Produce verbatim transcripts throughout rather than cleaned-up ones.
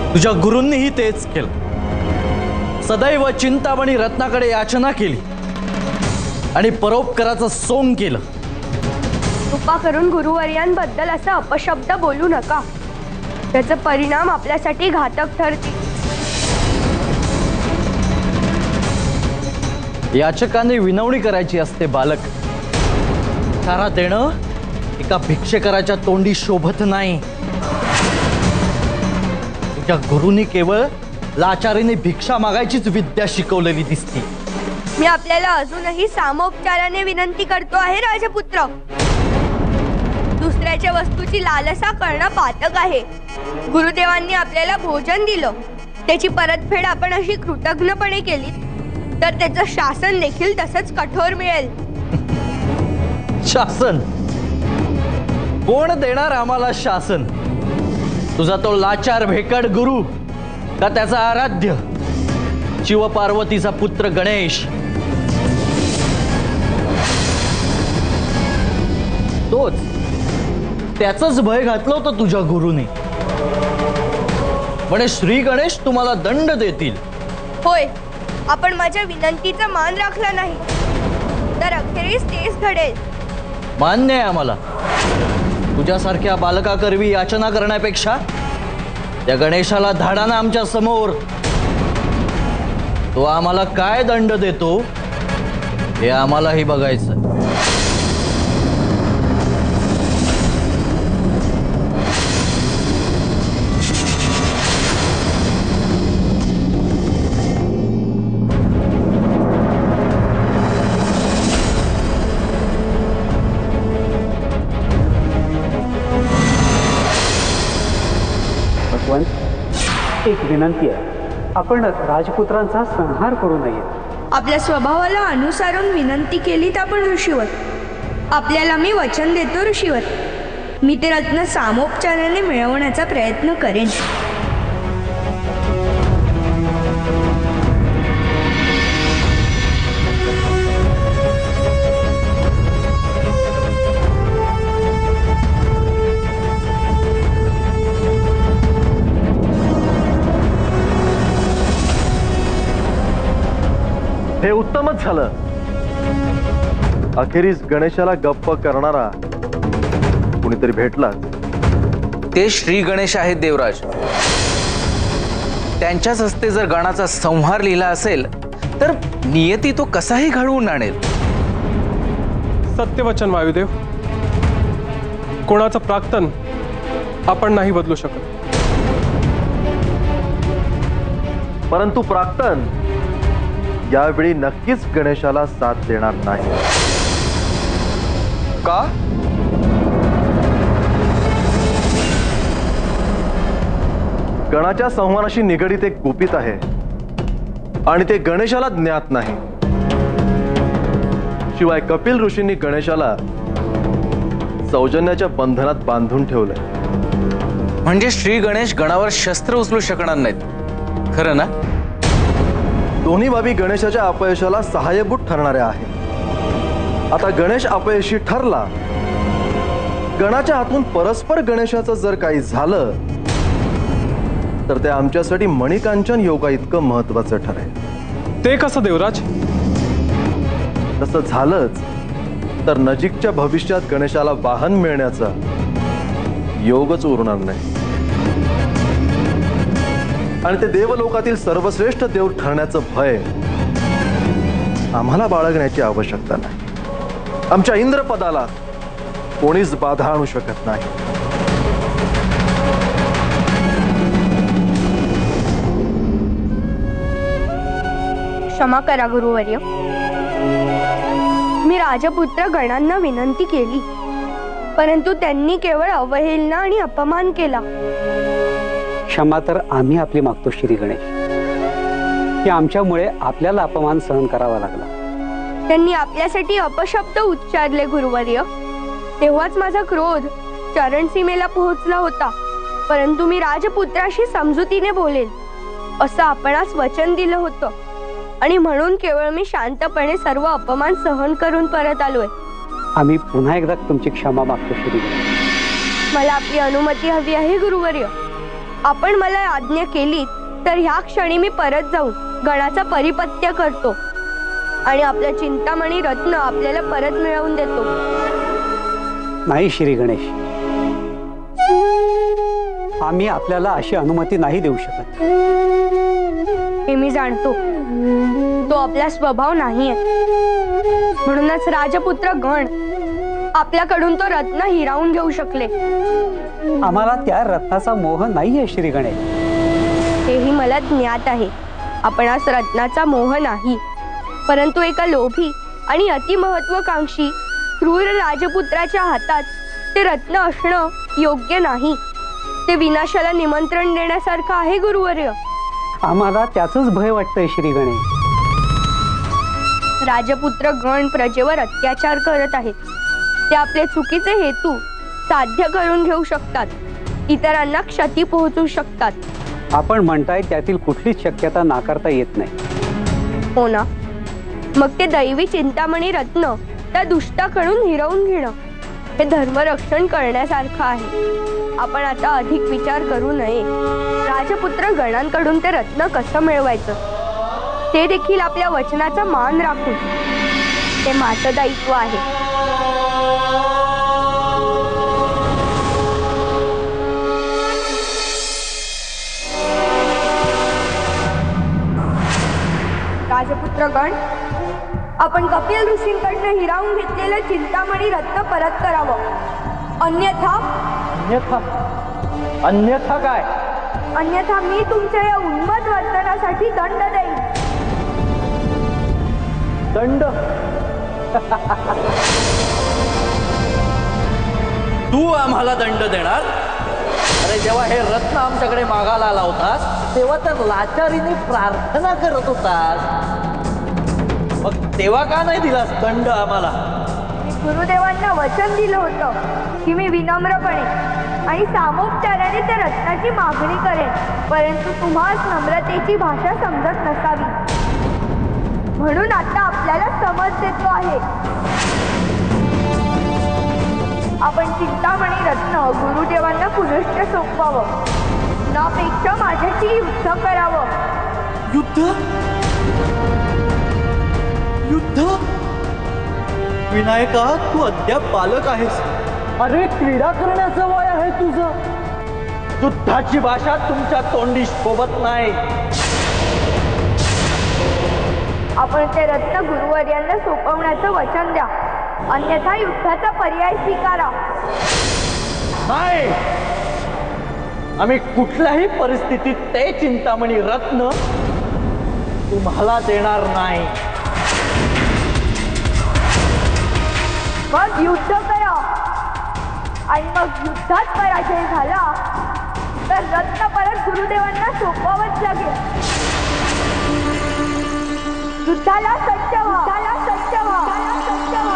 तुझ्या गुरूंनीही तेच केलं। सदैव चिंतामणी रत्नाकडे याचना केली आणि परोपकाराचं सोंग केलं। कृपा करून गुरुवर्यांबद्दल असा अपशब्द बोलू नका, त्याचा परिणाम आपल्यासाठी घातक ठरतील। याचकाने विनवणी करायची असते बालक, थारा देणं एका भिक्षेकराच्या तोंडी शोभत नाही। तुझ्या गुरुनी केवळ लाचारीने भिक्षा मागायचीच विद्या शिकवलेली दिसते। मी आपल्याला अजूनही सामोपचाराने विनंती करतो आहे राजपुत्र। दुसऱ्याच्या वस्तूची लालसा करणं पातक आहे। गुरुदेवांनी आपल्याला भोजन दिलं, त्याची परतफेड आपण अशी कृतज्ञपणे केली तर त्याचं शासन देखील तसंच कठोर मिळेल। शासन कोण देणार आम्हाला शासन? तुझा तो लाचार भेकड गुरु का त्याचा आराध्य शिवपार्वतीचा पुत्र गणेश? तोच त्याचंच भय घातलं होतं तुझ्या गुरुने। म्हणे श्री गणेश तुम्हाला दंड देतील। होय, आपण माझ्या विनंतीचा मान राखला नाही तर अखेरीस तेच घडेल। मान्य आहे आम्हाला। तुझ्यासारख्या बालकाकरवी याचना करण्यापेक्षा त्या गणेशाला धाडाना आमच्या समोर। तो आम्हाला काय दंड देतो हे आम्हालाही बघायचं। एक विनंती आहे, आपण राजपुत्रांचा संहार करू नये। आपल्या स्वभावाला अनुसरून विनंती केली तर आपण ऋषीवर। आपल्याला मी वचन देतो ऋषीवर, मी ते रत्न सामोपचाराने मिळवण्याचा प्रयत्न करेन। हे उत्तमच झालं। अखेरीस गणेशाला गप्प करणारा कुणीतरी भेटला। ते श्री गणेश आहेत देवराज। त्यांच्याच हस्ते जर गणाचा संहार लिहिला असेल तर नियती तो कसाही घडवून आणेल। सत्यवचन वायुदेव, कोणाचं प्राक्तन आपण नाही बदलू शकत, परंतु प्राक्तन यावेळी नक्कीच गणेशाला साथ देणार नाही। का? गणाच्या संहाराशी निगडीत एक गुपित आहे आणि ते गणेशाला ज्ञात नाही। शिवाय कपिल ऋषींनी गणेशाला सौजन्याच्या बंधनात बांधून ठेवलंय। म्हणजे श्री गणेश गणावर शस्त्र उचलू शकणार नाहीत, खरं ना? दोन्ही बाबी गणेशाच्या अपयशाला सहाय्यभूत ठरणाऱ्या आहेत। आता गणेश अपयशी ठरला, गणाच्या हातून परस्पर गणेशाचं जर काही झालं तर ते आमच्यासाठी मणिकांचन योगा इतकं महत्वाचं ठरेल। ते कसं देवराज? तसं झालंच तर नजीकच्या भविष्यात गणेशाला वाहन मिळण्याचा योगच उरणार नाही आणि ते देवलोकातील सर्वश्रेष्ठ देव ठरण्याचं भय आम्हाला बाळगण्याची आवश्यकता नाही। आमच्या इंद्रपदाला कोणीच बाधा आणू शकत नाही। क्षमा करा गुरुवर्य, मी राजपुत्र गणांना विनंती केली परंतु त्यांनी केवळ अवहेलना आणि अपमान केला। क्षमा तर आम्ही आपली मागतो श्री गणेश, की आमच्यामुळे आपल्याला अपमान सहन करावा लागला। त्यांनी आपल्यासाठी अपशब्द उच्चारले गुरुवर्य, तेव्हाच माझा क्रोध चरणसीमेला पोहोचला होता। परंतु मी राजपुत्राशी समजुतीने बोलेल असं आपणास वचन दिलं होतं आणि म्हणून केवळ मी शांतपणे सर्व अपमान सहन करून परत आलोय। आम्ही पुन्हा एकदा तुमची क्षमा मागतो श्री गणेश। मला आपली अनुमती हवी आहे गुरुवर्य। आपण मला आज्ञा केली तर ह्या क्षणी मी परत जाऊन गणाचा परिपत्य करतो आणि आपला चिंतामणी रत्न आपल्याला परत मिळवून देतो. नाही श्री गणेश, आम्ही आपल्याला अशी अनुमती नाही देऊ शकत. हे मी जाणतो, तो आपला स्वभाव नाहीये. म्हणूनच राजपुत्र गण आपल्याकडून तो रत्न हिरावून घेऊ शकले. आम्हाला त्या रत्नाचा मोह नाहीये श्री गणेश. हेही मला ज्ञात आहे. आपणास रत्नाचा मोह नाही, परंतु एका लोभी आणि अतिमहत्वाकांक्षी क्रूर राजपुत्राच्या हातात ते रत्न असणं योग्य नाही. ते विनाशाला निमंत्रण देण्यासारखं आहे गुरुवर्य. आम्हाला त्याचंच भय वाटतंय श्री गणेश. राजपुत्र गण प्रजेवर अत्याचार करत आहेत. ते आपले चुकीचे हेतू साध्य करून घेऊ शकतात, इतरांना क्षती पोहोचू शकतात. आपण म्हणताय त्यातील कुठलीच शक्यता नाकारता येत नाही. हो ना, मग ते दैवी चिंतामणी रत्न त्या दुष्टाकडून हिरवून घेणं हे धर्मरक्षण करण्यासारखं आहे. आपण आता अधिक विचार करू नये. राजपुत्र गणांकडून ते रत्न कसं मिळवायचं ते देखील आपल्या वचनाचा मान राखून ते माझं दायित्व आहे. राजपुत्र गण, आपण कपिल ऋषींकडनं हिरावून घेतलेलं चिंतामणी रत्न परत करावं. अन्यथा अन्यथा अन्यथा काय? अन्यथा मी तुमच्या या उन्मत्त वर्तनासाठी दंड देईन. दंड? तू आम्हाला दंड देणार? अरे जेव्हा हे रत्न आमच्याकडे मागायला आला होतास तेव्हा तर लाचारीने प्रार्थना करत होतास. मग तेव्हा का नाही दिलास दंड आम्हाला? गुरुदेवांना वचन दिलं होतं की मी विनम्रपणे आणि सामोपचाराने त्या रत्नाची मागणी करेन, परंतु तुम्हास नम्रतेची भाषा समजत नसावी. म्हणून आता आपल्याला समज देतो आहे. आपण चिंतामणी रत्न गुरुदेवांना पुनश्च सोपवावं. नापेक्षा माझ्याशी युद्ध करावं. युद्ध? युद्ध? विनायका, तू अद्याप बालक आहेस. अरे क्रीडा करण्याचं वय आहे तुझं. युद्धाची भाषा तुमच्या तोंडी शोभत नाही. आपण ते रत्न गुरुवर्यांना सोपवण्याचं वचन द्या, अन्यथा युद्धाचा पर्याय स्वीकारा. नाही, आम्ही कुठल्याही परिस्थितीत ते चिंतामणी रत्न तुम्हाला देणार नाही. मग युद्ध करा आणि मग युद्धात पराजय झाला तर रत्न परत गुरुदेवांना सोपवावंच लागेल. युद्धाला सज्ज व्हा, युद्धाला सज्ज व्हा, सज्ज व्हा.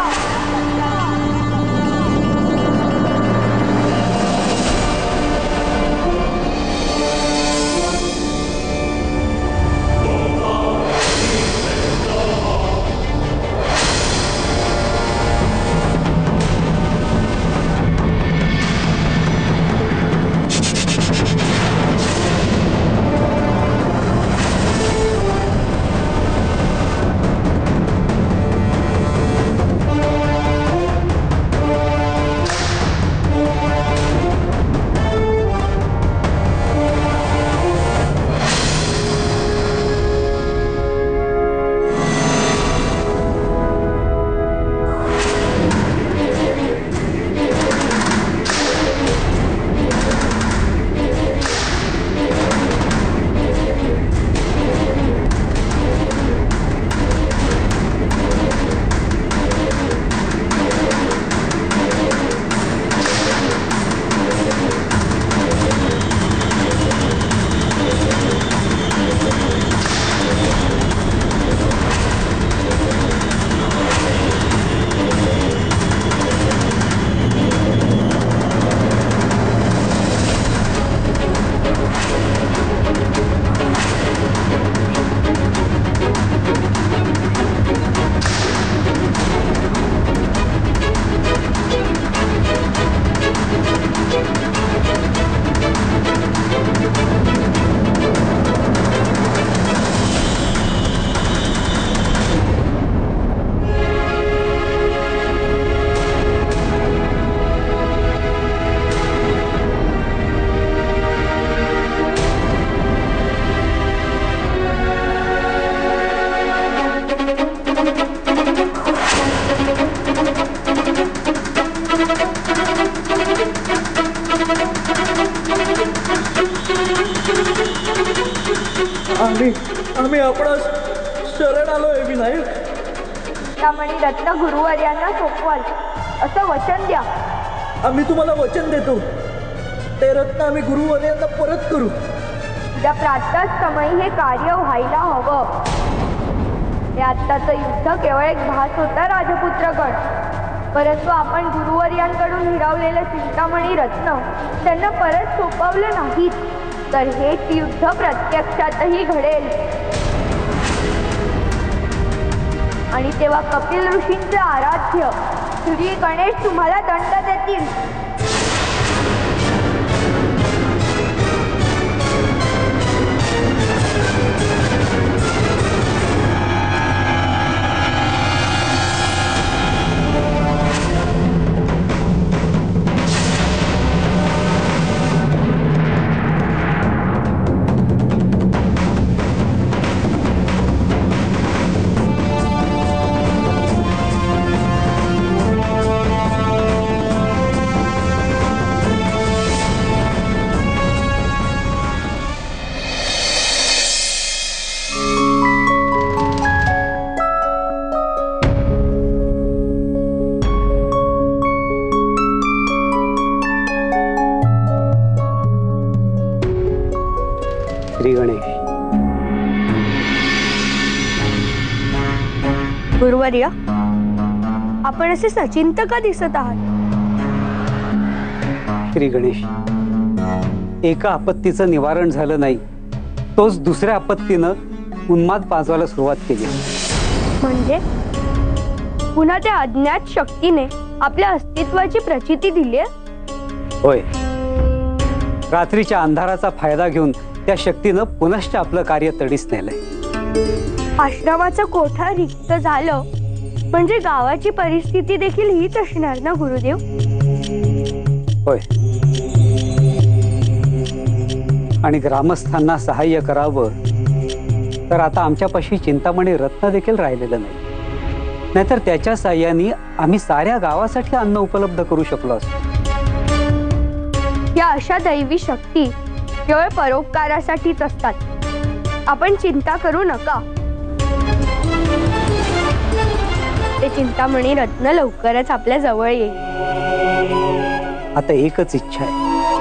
आम्ही आम्ही आपणास शरण आलोय विनायक. चिंतामणी रत्न गुरुवर्यांना सोपवाल असं वचन द्या. आम्ही तुम्हाला वचन देतो, ते रत्न आम्ही गुरुवर्यांना परत करू. उद्या प्रातःच समयी हे कार्य व्हायला हवं. हे आत्ताचं युद्ध केवळ एक भास होता राजपुत्रगण, परंतु आपण गुरुवर्यांकडून हिरावलेलं चिंतामणी रत्न त्यांना परत सोपवलं नाहीत तर हेच युद्ध प्रत्यक्षातही घडेल. आणि तेव्हा कपिल ऋषींचे आराध्य श्री गणेश तुम्हाला दंड देतील. श्री गणेश. गुरुवर्य, आपण असे सचिंत का दिसत आहात? श्री गणेश, एका आपत्तीचं निवारण झालं नाही, तोच दुसऱ्या आपत्तीनं उन्माद पाजवायला सुरुवात केली. म्हणजे पुन्हा त्या अज्ञात शक्तीने आपल्या अस्तित्वाची प्रचिती दिली? होय, रात्रीच्या अंधाराचा फायदा घेऊन त्या शक्तीनं पुनश्च आपलं कार्य तडीस नेलंय. आश्रमाचं कोठा रिक्त झालं म्हणजे गावाची परिस्थिती देखील हीच असणार ना गुरुदेव? होय, आणि ग्रामस्थांना सहाय्य करावं तर आता आमच्यापाशी चिंतामणी रत्न देखील राहिलेलं नाही, नाहीतर त्याच्या सहाय्याने आम्ही साऱ्या गावासाठी अन्न उपलब्ध करू शकलो असतो. या अशा दैवी शक्ती केवळ परोपकारासाठीच असतात. आपण चिंता करू नका. ते चिंतामणी रत्न लवकरच आपल्या जवळ येईल. आता एकच इच्छा आहे,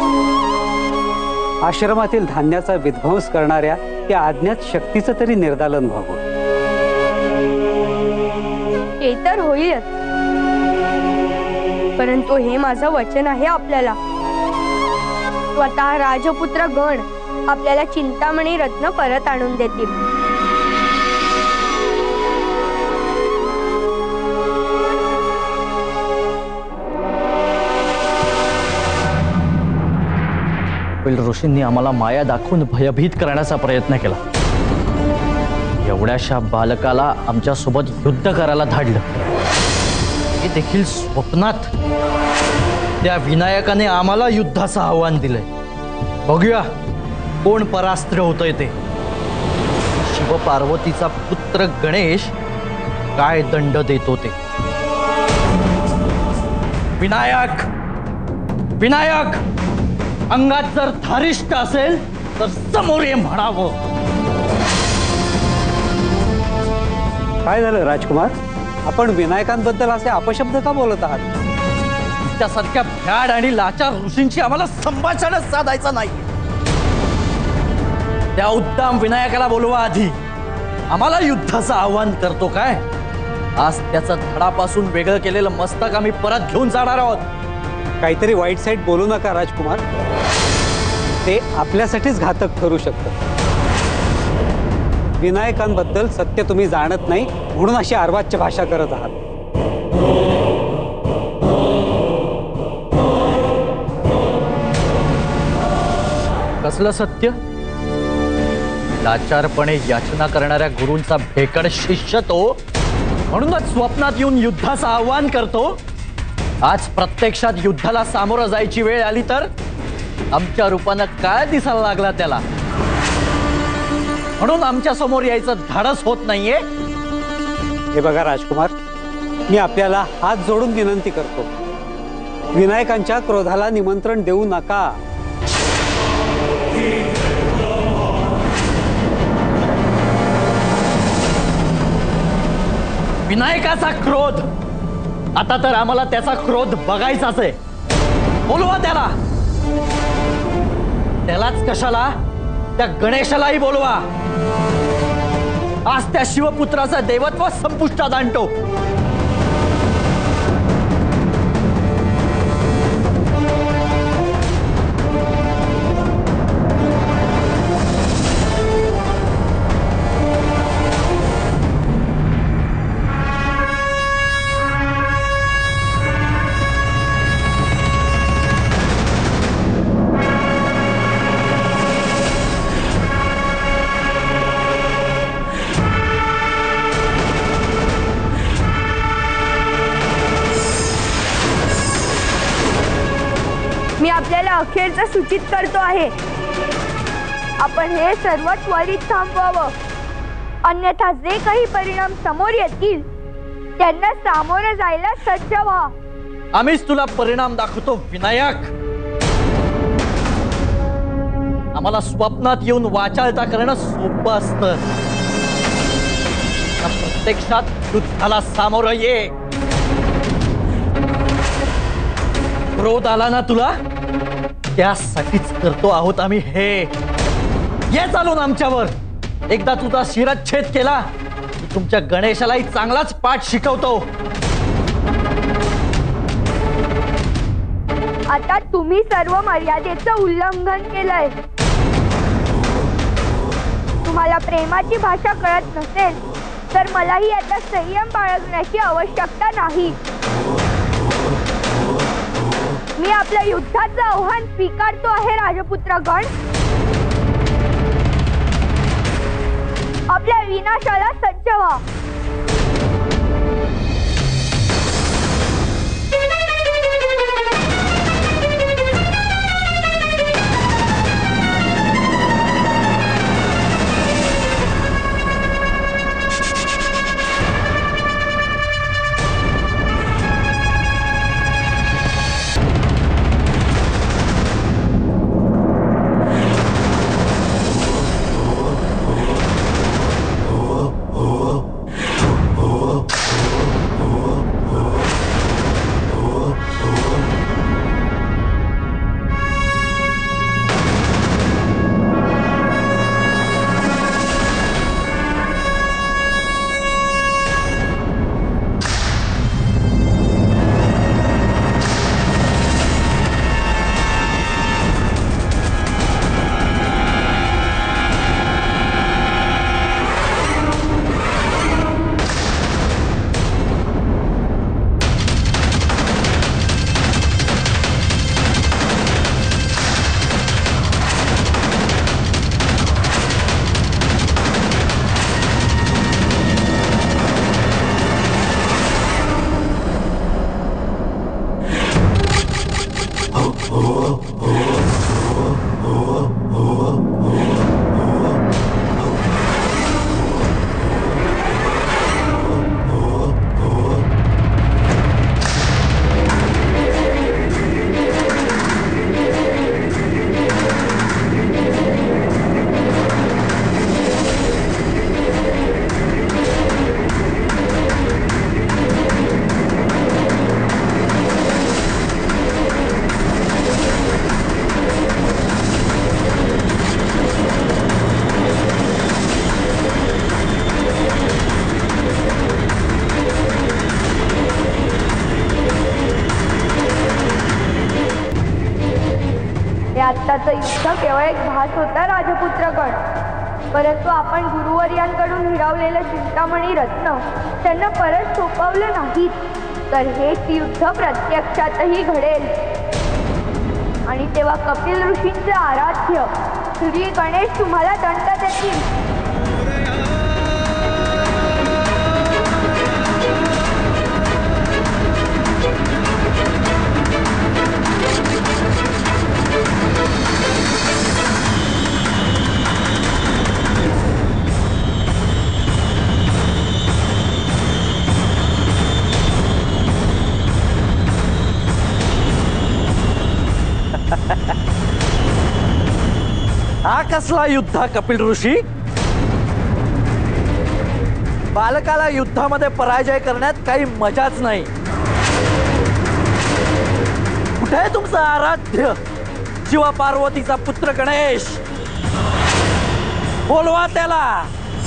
आश्रमातील धान्याचा विध्वंस करणाऱ्या त्या अज्ञात शक्तीचं तरी निर्दालन व्हावं. ते तर होईलच, परंतु हे माझं वचन आहे आपल्याला, स्वतः राजपुत्र गण आपल्याला चिंतामणी रत्न परत आणून देतील. कपिल ऋषींनी आम्हाला माया दाखवून भयभीत करण्याचा प्रयत्न केला. एवढ्याशा बालकाला आमच्या सोबत युद्ध करायला धाडलं. हे देखील स्वप्नात त्या विनायकाने आम्हाला युद्धाचं आव्हान दिलंय. बघूया कोण परास्त्र होतंय ते. शिवपार्वतीचा पुत्र गणेश काय दंड देतो ते. विनायक, विनायक, अंगात जर धारिष्ट असेल तर समोर ये म्हणावं. काय झालं राजकुमार, आपण विनायकांबद्दल असे अपशब्द का बोलत आहात? त्यासारख्या भ्याड आणि लाचार ऋषींची आम्हाला संभाषणच साधायचं नाही. त्या उत्तम विनायकाला बोलवा आधी. आम्हाला युद्धाचं आव्हान करतो काय? आज त्याचं धडापासून वेगळं केलेलं मस्तक आम्ही परत घेऊन जाणार आहोत. काहीतरी वाईट साईड बोलू नका राजकुमार, ते आपल्यासाठीच घातक ठरू शकतं. विनायकांबद्दल सत्य तुम्ही जाणत नाही म्हणून अशी अर्वाच्य भाषा करत आहात. कसलं सत्य? लाचारपणे याचना करणाऱ्या गुरूंचा भेकड शिष्य तो, म्हणूनच स्वप्नात येऊन युद्धाचं आव्हान करतो. आज प्रत्यक्षात युद्धाला सामोरं जायची वेळ आली तर आमच्या रूपानं काय दिसायला लागला त्याला, म्हणून आमच्या समोर यायचं धाडस होत नाहीये. हे बघा राजकुमार, मी आपल्याला हात जोडून विनंती करतो, विनायकांच्या क्रोधाला निमंत्रण देऊ नका. विनायकाचा क्रोध, आता तर आम्हाला त्याचा क्रोध बघायचाच आहे. बोलवा त्याला. त्यालाच कशाला, त्या गणेशालाही बोलवा. आज त्या शिवपुत्राचं देवत्व संपुष्टात आणतो. मी आपल्याला अखेरचं सूचित करतो आहे. आपण हे सर्व त्वरित थांबवावं, अन्यथा जे काही परिणाम समोर येतील त्यांना सामोरं जायला सज्ज व्हा. आम्हीच तुला परिणाम दाखवतो विनायक. आम्हाला स्वप्नात येऊन वाचाळता करणं सोपं असतं. प्रत्यक्षात युद्धाला सामोरं ये. क्रोध आला ना तुला, त्यासाठीच करतो आहोत आम्ही हे. ये चालून आमच्यावर. एकदा तुझा शिरच्छेद केला की तुमच्या गणेशालाही चांगलाच पाठ शिकवतो. आता तुम्ही सर्व मर्यादेचं उल्लंघन केलंय. तुम्हाला प्रेमाची भाषा कळत नसेल तर मलाही आता संयम बाळगण्याची आवश्यकता नाही. मी आपल्या युद्धाचं आव्हान स्वीकारतो आहे राजपुत्रगण. आपल्या विनाशाला सज्ज व्हा. आत्ताचं युद्ध केवळ एक भास होता राजपुत्रगण. परंतु आपण गुरुवर्यांकडून हिरावलेलं चिंतामणी रत्न त्यांना परत सोपवलं नाहीत तर हेच युद्ध प्रत्यक्षातही घडेल. आणि तेव्हा कपिल ऋषींचे आराध्य श्री गणेश तुम्हाला दंड देतील. हा कसला युद्ध कपिल ऋषी? बालकाला युद्धामध्ये पराजय करण्यात काही मजाच नाही. कुठे आहे तुमचं आराध्य शिव पार्वतीचा पुत्र गणेश? बोलवा त्याला.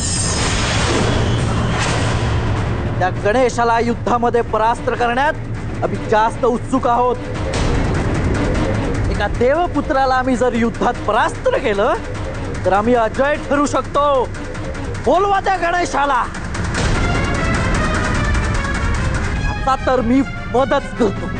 त्या गणेशाला युद्धामध्ये परास्त करण्यात आम्ही जास्त उत्सुक आहोत. एका देवपुत्राला आम्ही जर युद्धात परास्त केलं तर आम्ही अजय ठरू शकतो. बोलवा त्या गणेशाला. आता तर मी मदत करतो.